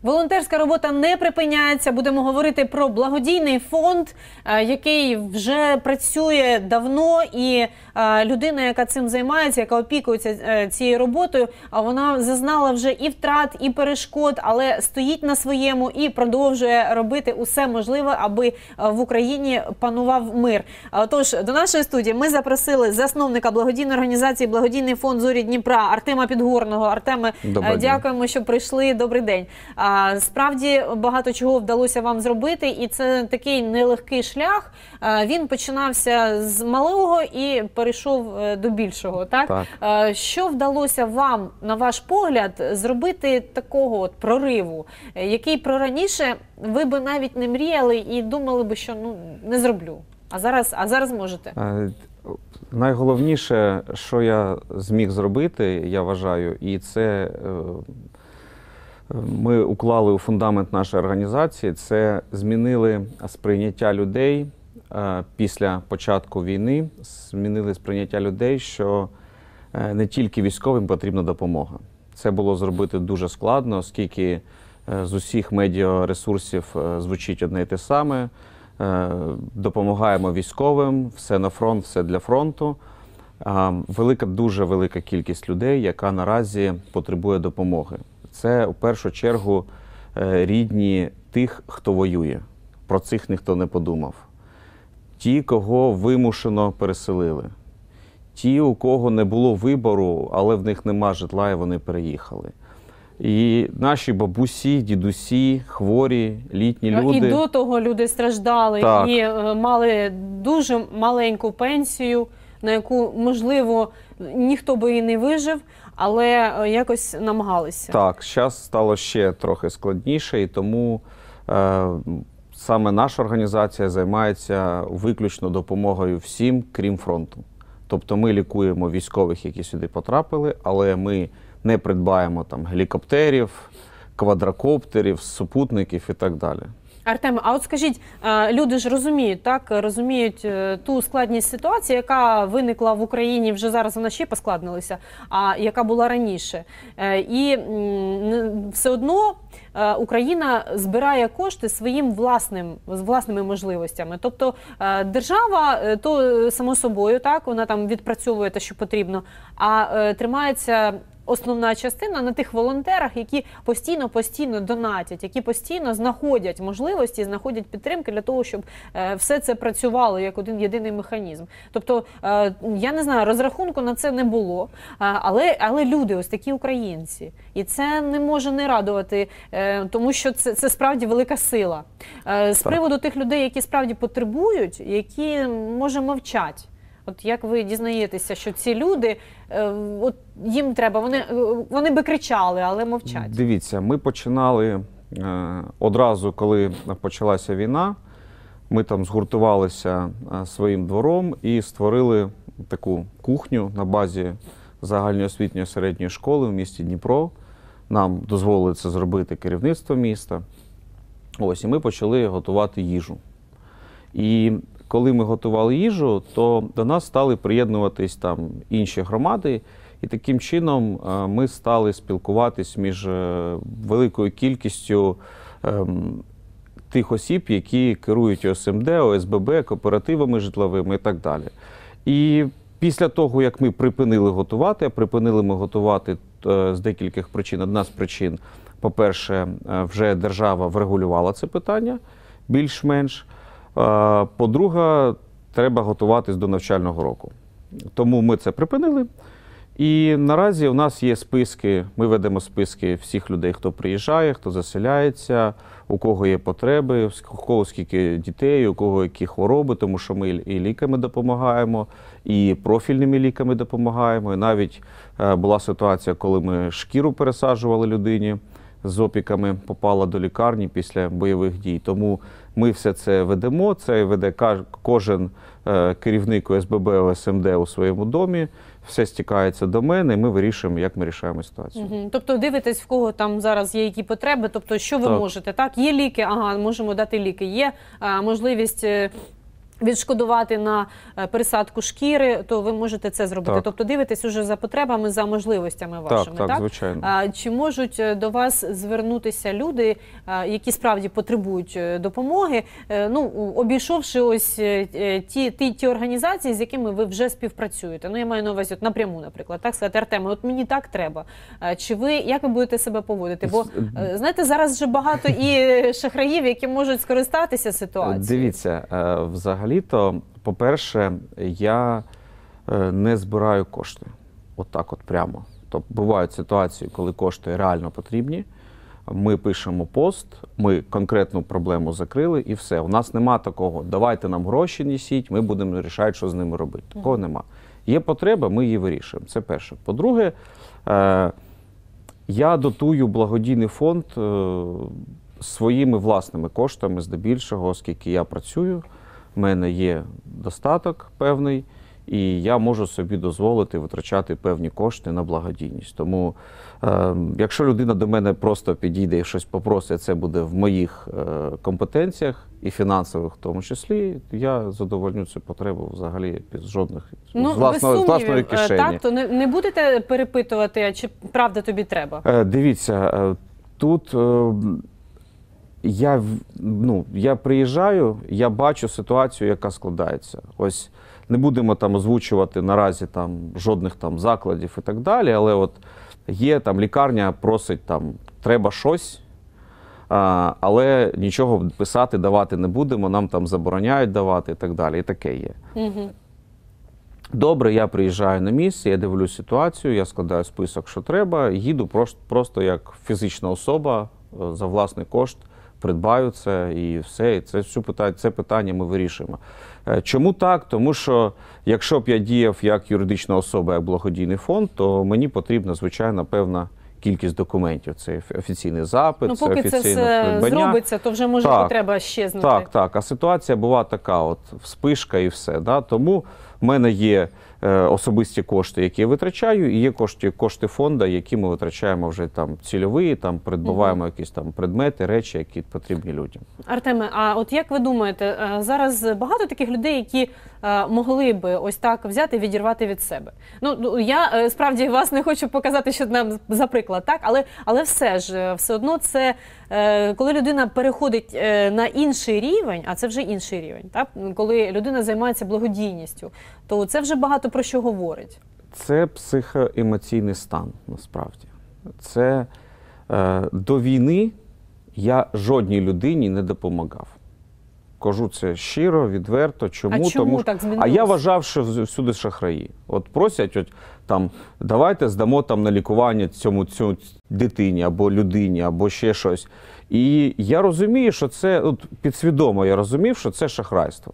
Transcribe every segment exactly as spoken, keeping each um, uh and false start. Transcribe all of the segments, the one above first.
Волонтерська робота не припиняється. Будемо говорити про благодійний фонд, який вже працює давно, і людина, яка цим займається, яка опікується цією роботою, вона зазнала вже і втрат, і перешкод, але стоїть на своєму і продовжує робити усе можливе, аби в Україні панував мир. Тож, до нашої студії ми запросили засновника благодійної організації «Благодійний фонд Зорі Дніпра» Артема Підгорного. Артеме, дякуємо, що прийшли. Добрий день. Справді, багато чого вдалося вам зробити, і це такий нелегкий шлях. Він починався з малого і перейшов до більшого, так? Так. Що вдалося вам, на ваш погляд, зробити такого от прориву, який про раніше ви би навіть не мріяли і думали би, що ну, не зроблю, а зараз, а зараз можете? Найголовніше, що я зміг зробити, я вважаю, і це ми уклали у фундамент нашої організації, це змінили сприйняття людей після початку війни, змінили сприйняття людей, що не тільки військовим потрібна допомога. Це було зробити дуже складно, оскільки з усіх медіаресурсів звучить одне і те саме. Допомагаємо військовим, все на фронт, все для фронту. Велика, дуже велика кількість людей, яка наразі потребує допомоги. Це, в першу чергу, рідні тих, хто воює. Про цих ніхто не подумав. Ті, кого вимушено переселили. Ті, у кого не було вибору, але в них нема житла і вони переїхали. І наші бабусі, дідусі, хворі, літні люди. І до того люди страждали, так. І е, мали дуже маленьку пенсію, на яку, можливо, ніхто би і не вижив, але якось намагалися. Так, зараз стало ще трохи складніше, і тому е, саме наша організація займається виключно допомогою всім, крім фронту. Тобто ми лікуємо військових, які сюди потрапили, але ми не придбаємо там гелікоптерів, квадрокоптерів, супутників і так далі. Артем, а от скажіть, люди ж розуміють, так, розуміють ту складність ситуації, яка виникла в Україні, вже зараз вона ще поскладнилася, а яка була раніше. І все одно Україна збирає кошти своїм власним, з власними можливостями. Тобто держава, то само собою, так, вона там відпрацьовує те, що потрібно, а тримається основна частина на тих волонтерах, які постійно-постійно донатять, які постійно знаходять можливості, знаходять підтримки для того, щоб е, все це працювало як один єдиний механізм. Тобто, е, я не знаю, розрахунку на це не було, е, але, але люди, ось такі українці. І це не може не радувати, е, тому що це, це справді велика сила. Е, з приводу тих людей, які справді потребують, які, може, мовчать. От як ви дізнаєтеся, що ці люди, от їм треба, вони, вони би кричали, але мовчать? Дивіться, ми починали одразу, коли почалася війна, ми там згуртувалися своїм двором і створили таку кухню на базі загальноосвітньої середньої школи в місті Дніпро. Нам дозволили це зробити керівництво міста. Ось, і ми почали готувати їжу. І коли ми готували їжу, то до нас стали приєднуватись там інші громади, і таким чином ми стали спілкуватись між великою кількістю ем, тих осіб, які керують О С М Д, О С Б Б, кооперативами житловими і так далі. І після того, як ми припинили готувати, а припинили ми готувати з декількох причин. Одна з причин, по-перше, вже держава врегулювала це питання більш-менш. По-друге, треба готуватись до навчального року. Тому ми це припинили. І наразі у нас є списки, ми ведемо списки всіх людей, хто приїжджає, хто заселяється, у кого є потреби, у кого скільки дітей, у кого які хвороби, тому що ми і ліками допомагаємо, і профільними ліками допомагаємо. І навіть була ситуація, коли ми шкіру пересаджували людині з опіками, попала до лікарні після бойових дій. Тому ми все це ведемо, це веде кожен керівник О С Б Б, О С М Д у своєму домі, все стікається до мене, і ми вирішуємо, як ми рішаємо ситуацію. Угу. Тобто дивитесь, в кого там зараз є які потреби, тобто що ви так. можете, так? Є ліки, ага, можемо дати ліки, є а, можливість відшкодувати на е, пересадку шкіри, то ви можете це зробити. Так. Тобто дивитесь уже за потребами, за можливостями вашими. Так, так, звичайно. А, чи можуть е, до вас звернутися люди, е, які справді потребують е, допомоги, е, ну, обійшовши ось е, е, ті, ті, ті організації, з якими ви вже співпрацюєте? Ну, я маю на увазі от напряму, наприклад, так сказати, Артеме, от мені так треба. Е, Чи ви, як ви будете себе поводити? Бо, е, знаєте, зараз вже багато і шахраїв, які можуть скористатися ситуацією. Дивіться, е, взагалі-то, по-перше, я е, не збираю кошти. Отак от прямо. Тобто бувають ситуації, коли кошти реально потрібні. Ми пишемо пост, ми конкретну проблему закрили і все. У нас нема такого, давайте нам гроші несіть, ми будемо вирішати, що з ними робити. Такого нема. Є потреба, ми її вирішуємо. Це перше. По-друге, е, я дотую благодійний фонд е, своїми власними коштами здебільшого, оскільки я працюю, в мене є достаток певний, і я можу собі дозволити витрачати певні кошти на благодійність. Тому, е, якщо людина до мене просто підійде і щось попросить, це буде в моїх е, компетенціях, і фінансових в тому числі, я задовольню цю потребу взагалі без жодних, Ну, з власної, без з власної сумнівів, кишені. так, то не, не будете перепитувати, а чи правда тобі треба? Е, Дивіться, е, тут е, я, в- ну, я приїжджаю, я бачу ситуацію, яка складається. Ось не будемо там озвучувати наразі там жодних там закладів і так далі, але от є там лікарня просить там треба щось, а, але нічого писати, давати не будемо, нам там забороняють давати і так далі. І таке є. Угу. Добре, я приїжджаю на місце, я дивлюсь ситуацію, я складаю список, що треба, їду просто, просто як фізична особа е, за власний кошт, придбаю це і все. І це, всю питання, це питання ми вирішуємо. Е, Чому так? Тому що якщо б я діяв як юридична особа, як благодійний фонд, то мені потрібна, звичайно, певна кількість документів. Це офіційний запит, Ну, це поки це офіційне все придбання. зробиться, то вже може Так. потреба щезнути. Так, так. А ситуація була така, от вспишка і все. Да? Тому в мене є е, особисті кошти, які я витрачаю, і є кошти, кошти фонду, які ми витрачаємо вже там цільові, там придбаваємо Мгм. якісь там предмети, речі, які потрібні людям. Артеме, а от як ви думаєте, е, зараз багато таких людей, які е, могли би ось так взяти і відірвати від себе? Ну, ну, я е, справді вас не хочу показати, що нам за приклад, так? Але, але все ж, е, все одно це, е, коли людина переходить е, на інший рівень, а це вже інший рівень, так? Коли людина займається благодійністю, то це вже багато про що говорить. Це психоемоційний стан, насправді. Це е, до війни я жодній людині не допомагав. Кажу це щиро, відверто. Чому? А чому Тому, так а я змінилося? вважав, що вз- всюди шахраї. От просять, от, там, давайте здамо там, на лікування цьому, цьому дитині або людині, або ще щось. І я розумію, що це, от, підсвідомо я розумів, що це шахрайство.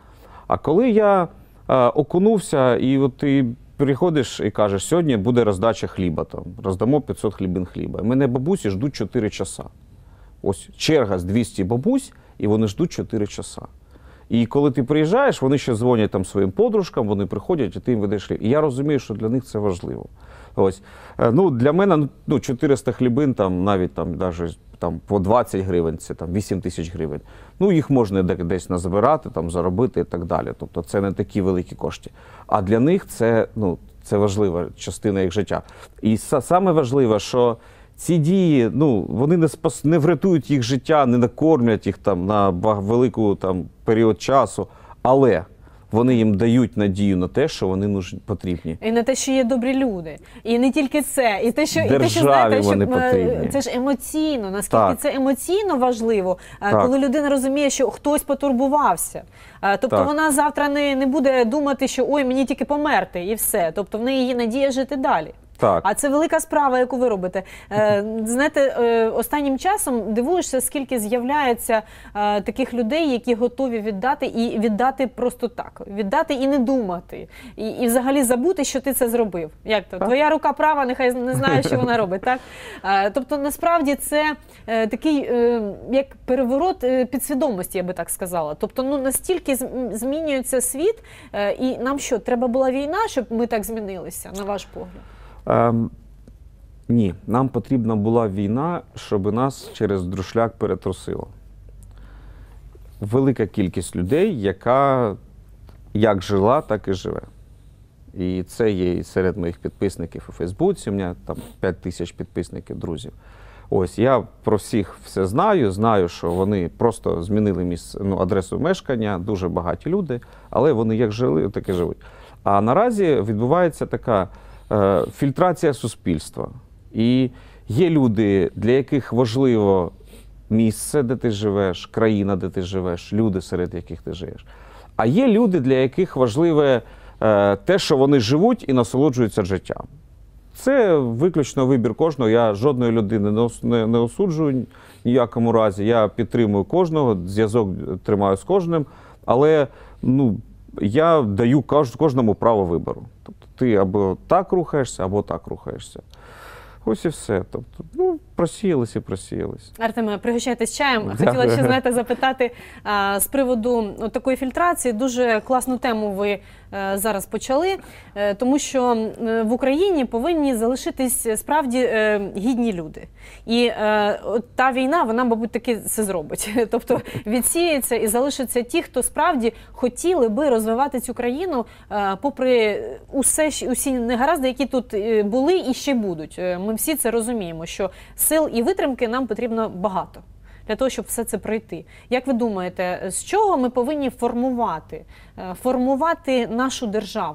А коли я е, окунувся, і от ти приходиш і кажеш, сьогодні буде роздача хліба, там, роздамо п'ятсот хлібин хліба. І мене бабусі ждуть чотири часа. Ось черга з двісті бабусь, і вони ждуть чотири часа. І коли ти приїжджаєш, вони ще дзвонять там своїм подружкам, вони приходять, і ти їм ведеш хліб. І я розумію, що для них це важливо. Ось. Е, Ну, для мене ну, чотириста хлібин, там, навіть там, даже, там, по двадцять гривень, це там, вісім тисяч гривень. Ну, їх можна де- десь назбирати, там, заробити і так далі. Тобто це не такі великі кошти. А для них це, ну, це важлива частина їх життя. І са- саме важливе, що ці дії, ну, вони не, спас, не врятують їх життя, не накормлять їх там на ба- велику там період часу, але вони їм дають надію на те, що вони нужні, потрібні. І на те, що є добрі люди. І не тільки це. І те, що, і те, що Державі знаєте, що вони е, потрібні. це ж емоційно. Наскільки Так. це емоційно важливо, е, Так. коли людина розуміє, що хтось потурбувався. Е, Тобто Так. вона завтра не, не буде думати, що ой, мені тільки померти, і все. Тобто в неї є надія жити далі. Так. А це велика справа, яку ви робите. Е, знаєте, е, останнім часом дивуєшся, скільки з'являється е, таких людей, які готові віддати і віддати просто так. Віддати і не думати. І, і взагалі забути, що ти це зробив. Як то? Так. Твоя рука права, нехай не знає, що вона робить. Так? Е, тобто, насправді, це е, такий, е, як переворот е, підсвідомості, я би так сказала. Тобто, ну, настільки зм- змінюється світ, е, і нам що, треба була війна, щоб ми так змінилися, на ваш погляд? Ем, ні, нам потрібна була війна, щоб нас через друшляк перетрусило. велика кількість людей, яка як жила, так і живе. І це є і серед моїх підписників у Фейсбуці, у мене там п'ять тисяч підписників, друзів. Ось, я про всіх все знаю, знаю, що вони просто змінили місце, ну, адресу мешкання, дуже багаті люди, але вони як жили, так і живуть. А наразі відбувається така е, фільтрація суспільства. І є люди, для яких важливо місце, де ти живеш, країна, де ти живеш, люди, серед яких ти живеш. А є люди, для яких важливе е, те, що вони живуть і насолоджуються життям. Це виключно вибір кожного. Я жодної людини не, ос, не, не осуджую ніякому разі. Я підтримую кожного, зв'язок тримаю з кожним, але ну, я даю кожному право вибору. Тобто ти або так рухаєшся, або так рухаєшся. Ось і все. Тобто, ну, просіялись і просіялись. Артеме, пригощайтесь чаєм. Дякую. Хотіла ще, знаєте, запитати а, з приводу от такої фільтрації. Дуже класну тему ви а, зараз почали, а, тому що а, в Україні повинні залишитись справді а, гідні люди. І а, от та війна, вона, мабуть, таки це зробить. Тобто відсіється і залишаться ті, хто справді хотіли би розвивати цю країну, а, попри усе, усі негаразди, які тут були і ще будуть. Ми всі це розуміємо, що сил і витримки нам потрібно багато для того, щоб все це пройти. Як ви думаєте, з чого ми повинні формувати, формувати нашу державу?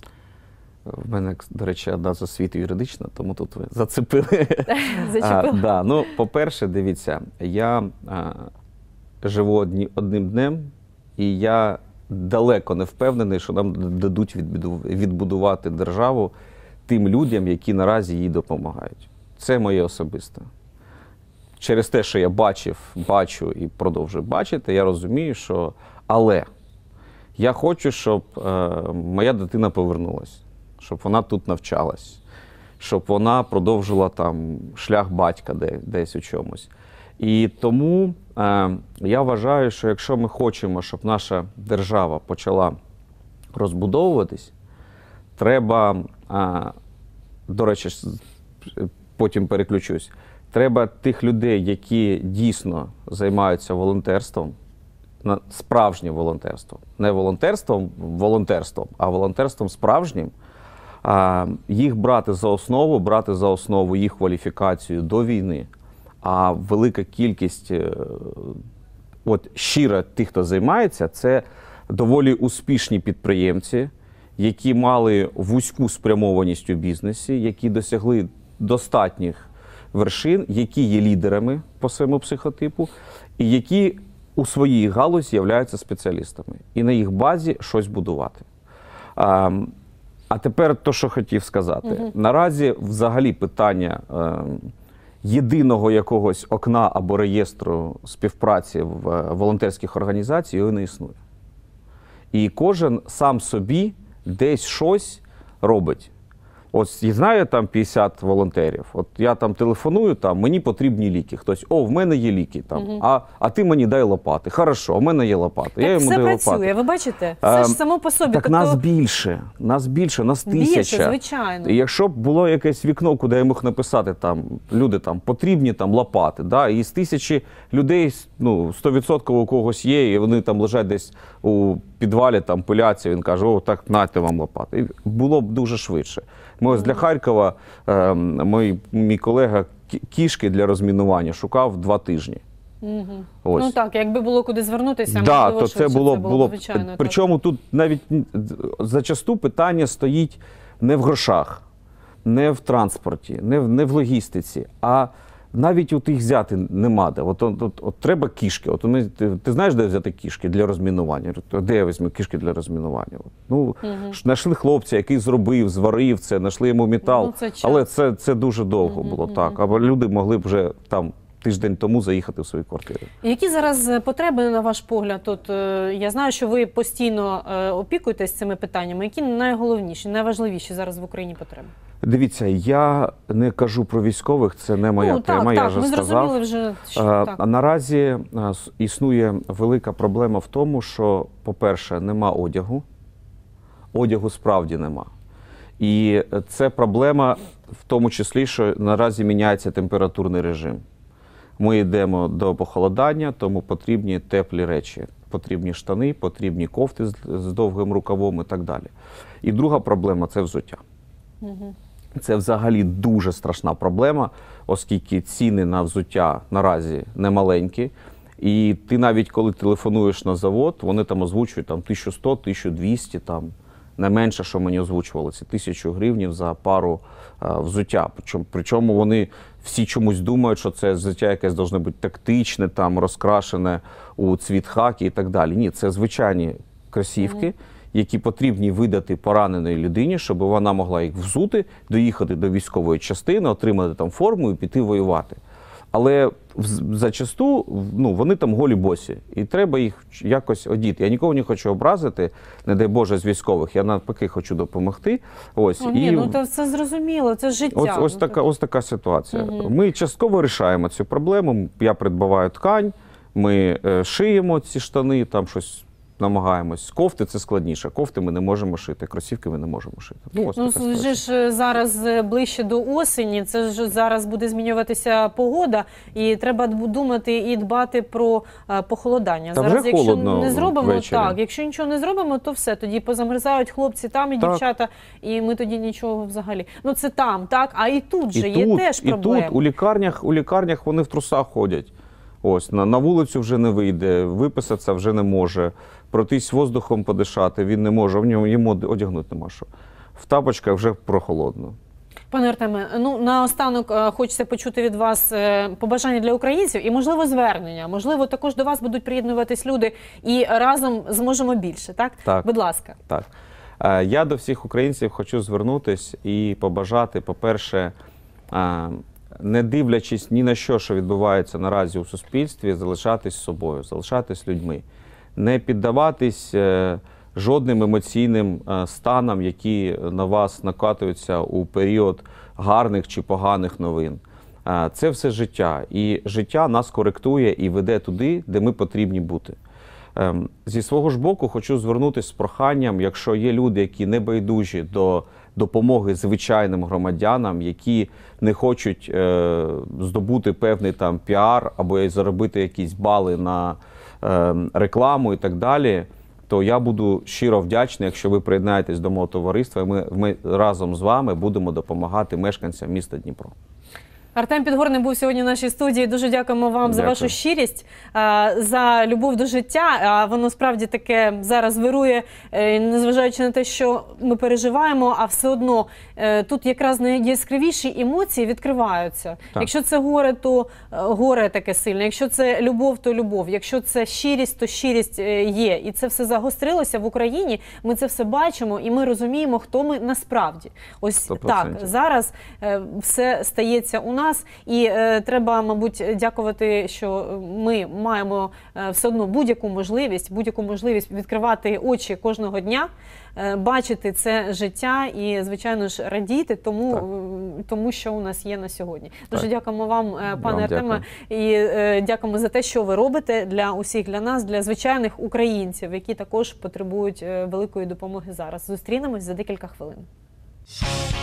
В мене, до речі, одна з освіти юридична, тому тут ви зацепили. Зачепили. А, да. Ну, по-перше, дивіться, я а, живу одні, одним днем, і я далеко не впевнений, що нам дадуть відбудувати державу тим людям, які наразі їй допомагають. Це моє особисте. Через те, що я бачив, бачу і продовжую бачити, я розумію, що але я хочу, щоб е, моя дитина повернулася, щоб вона тут навчалась, щоб вона продовжила там шлях батька де, десь у чомусь. І тому е, я вважаю, що якщо ми хочемо, щоб наша держава почала розбудовуватись, треба, е, до речі, потім переключусь, треба тих людей, які дійсно займаються волонтерством, справжнім волонтерством, не волонтерством, волонтерством, а волонтерством справжнім, їх брати за основу, брати за основу їх кваліфікацію до війни, а велика кількість, от щиро тих, хто займається, це доволі успішні підприємці, які мали вузьку спрямованість у бізнесі, які досягли достатніх вершин, які є лідерами по своєму психотипу, і які у своїй галузі являються спеціалістами. І на їх базі щось будувати. А, а тепер то, що хотів сказати. Угу. Наразі взагалі питання е, єдиного якогось окна або реєстру співпраці в волонтерських організаціях його не існує. І кожен сам собі десь щось робить. Ось, я знаю, там п'ятдесят волонтерів. От я там телефоную, там, мені потрібні ліки. Хтось, о, в мене є ліки, там, угу. а, а ти мені дай лопати. Хорошо, в мене є лопати. Так я йому все даю працює, лопати. ви бачите? Все а, ж само по собі. Так тобто... нас більше, нас більше, нас тисяча. Більше, звичайно. І якщо б було якесь вікно, куди я міг написати, там, люди, там, потрібні там лопати, да? І з тисячі людей, ну, сто відсотків у когось є, і вони там лежать десь у підвалі, там, пиляться, він каже, о, так, нате вам лопати. І було б дуже швидше. Ми ось для Харкова, е, мій, мій колега кішки для розмінування шукав два тижні. Угу. Ось. Ну так, якби було куди звернутися, да, можливо, то це було, це було, було звичайно. Причому так. Тут навіть зачасту питання стоїть не в грошах, не в транспорті, не в, не в логістиці, а навіть у тих взяти нема де. От, от, от, от треба кішки. От ми, ти, ти знаєш, де взяти кішки для розмінування? Де я візьму кішки для розмінування? От. Ну, угу. Знайшли хлопця, який зробив, зварив це, знайшли йому метал. Ну, це але це, це дуже довго угу, було. Угу. Так. Або люди могли б вже там тиждень тому заїхати в свої квартири. Які зараз потреби, на ваш погляд? От, я знаю, що ви постійно опікуєтесь цими питаннями. Які найголовніші, найважливіші зараз в Україні потреби? Дивіться, я не кажу про військових, це не моя ну, тема, так, я так, вже ми сказав. Зрозуміли вже, що, а, так. А наразі а, існує велика проблема в тому, що, по-перше, нема одягу. Одягу справді нема. І це проблема в тому числі, що наразі міняється температурний режим. Ми йдемо до похолодання, тому потрібні теплі речі. Потрібні штани, потрібні кофти з, з довгим рукавом і так далі. І друга проблема – це взуття. Угу. Це взагалі дуже страшна проблема, оскільки ціни на взуття наразі немаленькі. І ти навіть коли телефонуєш на завод, вони там озвучують там, тисяча сто - тисяча двісті, там, найменше, що мені озвучували, це тисячу гривнів за пару а, взуття. Причому, причому вони всі чомусь думають, що це взуття якесь должне бути тактичне, там, розкрашене у цвіт хакі і так далі. Ні, це звичайні кросівки, mm. які потрібні видати пораненої людині, щоб вона могла їх взути, доїхати до військової частини, отримати там форму і піти воювати. Але зачасту ну, вони там голі босі, і треба їх якось одіти. Я нікого не хочу образити, не дай Боже, з військових, я навпаки хочу допомогти. Ось, О, ні, і... ну це, це зрозуміло, це життя. Ось, ось, ну, така, так. ось така ситуація. Угу. Ми частково вирішаємо цю проблему, я придбаваю ткань, ми е, шиємо ці штани, там щось намагаємось. Кофти – це складніше. Кофти ми не можемо шити, кросівки ми не можемо шити. Ну, ось ну така ж зараз ближче до осені, це ж зараз буде змінюватися погода, і треба думати і дбати про а, похолодання. Та зараз, вже якщо холодно не зробимо ввечері. так, якщо нічого не зробимо, то все, тоді позамерзають хлопці там і так. дівчата, і ми тоді нічого взагалі. Ну це там, так, а і тут же і є тут, теж проблеми. І тут у лікарнях, у лікарнях вони в трусах ходять. Ось, на, на вулицю вже не вийде, виписатися вже не може, пройтись воздухом подишати він не може, в ньому йому одягнути нема що. В тапочках вже прохолодно. Пане Артеме, ну наостанок хочеться почути від вас побажання для українців і, можливо, звернення. Можливо, також до вас будуть приєднуватись люди і разом зможемо більше, так? Так. Будь ласка. Так. Я до всіх українців хочу звернутися і побажати, по-перше, не дивлячись ні на що, що відбувається наразі у суспільстві, залишатись собою, залишатись людьми. Не піддаватись жодним емоційним станам, які на вас накатуються у період гарних чи поганих новин. Це все життя. І життя нас коректує і веде туди, де ми потрібні бути. Зі свого ж боку хочу звернутися з проханням, якщо є люди, які не байдужі до допомоги звичайним громадянам, які не хочуть е, здобути певний там піар або заробити якісь бали на е, рекламу і так далі, то я буду щиро вдячний, якщо ви приєднаєтесь до мого товариства, і ми, ми разом з вами будемо допомагати мешканцям міста Дніпро. Артем Підгорний був сьогодні в нашій студії. Дуже дякуємо вам Дякую. за вашу щирість, за любов до життя. Воно справді таке зараз вирує, незважаючи на те, що ми переживаємо, а все одно тут якраз найяскравіші емоції відкриваються. Так. Якщо це горе, то горе таке сильне. Якщо це любов, то любов. Якщо це щирість, то щирість є. І це все загострилося в Україні. Ми це все бачимо і ми розуміємо, хто ми насправді. Ось сто відсотків. Так, зараз все стається у нас. Нас і е, треба, мабуть, дякувати, що ми маємо е, все одно будь-яку можливість, будь-яку можливість відкривати очі кожного дня, е, бачити це життя і, звичайно ж, радіти тому, е, тому що у нас є на сьогодні. Дуже так. дякуємо вам, е, пане вам Артеме, і е, дякуємо за те, що ви робите для усіх, для нас, для звичайних українців, які також потребують е, великої допомоги зараз. Зустрінемось за декілька хвилин.